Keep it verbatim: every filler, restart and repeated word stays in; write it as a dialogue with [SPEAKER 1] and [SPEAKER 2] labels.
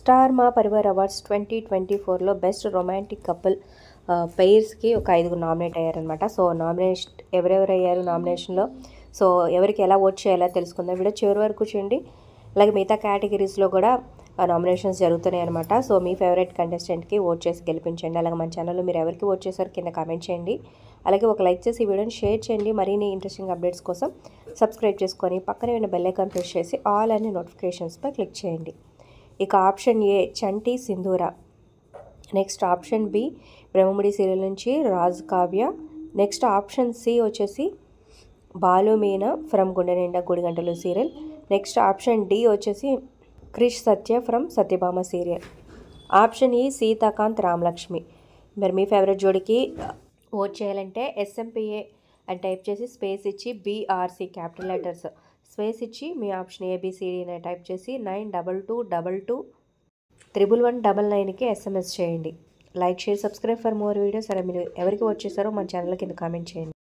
[SPEAKER 1] Star Maa Parivaar awards twenty twenty ఫోర్లో best romantic couple పెయిర్స్కి ఒక ఐదుగురు నామినేట్ అయ్యారనమాట. సో నామినేషన్ ఎవరెవరు అయ్యారు నామినేషన్లో, సో ఎవరికి ఎలా ఓట్ చేయాలో తెలుసుకుందాం. వీడియో చివరి వరకు చూడండి. అలాగే మిగతా కేటగిరీస్లో కూడా నామినేషన్స్ జరుగుతున్నాయి అనమాట. సో మీ ఫేవరెట్ కంటెస్టెంట్కి ఓట్ చేసి గెలిపించండి. అలాగే మన ఛానల్లో మీరు ఎవరికి ఓట్ చేశారు కింద కామెంట్ చేయండి. అలాగే ఒక లైక్ చేసి ఈ వీడియోని షేర్ చేయండి. మరిన్ని ఇంట్రెస్టింగ్ అప్డేట్స్ కోసం సబ్స్క్రైబ్ చేసుకొని పక్కనే ఉన్న బెల్ ఐకాన్ ప్రెస్ చేసి ఆల్ అనే నోటిఫికేషన్స్పై క్లిక్ చేయండి. ఇక option A Chanti Sindhura, next option B Brahmamudi serial నుంచి Raj Kavya, next option C వచ్చేసి బాలు మీనా ఫ్రమ్ గుండె నిండా గుడి గంటలు సీరియల్, నెక్స్ట్ ఆప్షన్ డి వచ్చేసి Krish Satya from Satyabhama serial, option E Seethakanth Ramalakshmi. మరి మీ ఫేవరెట్ జోడికి ఓట్ చేయాలంటే ఎస్ఎంపిఏ అని టైప్ చేసి స్పేస్ ఇచ్చి బీఆర్సీ క్యాపిటల్ లెటర్స్ స్పేస్ ఇచ్చి మీ ఆప్షన్ ఏబిసిడి అని టైప్ చేసి nine double two double two triple one double నైన్కి ఎస్ఎంఎస్ చేయండి. Like share subscribe for more videos. అలా మీరు ఎవరికి ఓట్ చేశారో మన ఛానల్ కింద కామెంట్ చేయండి.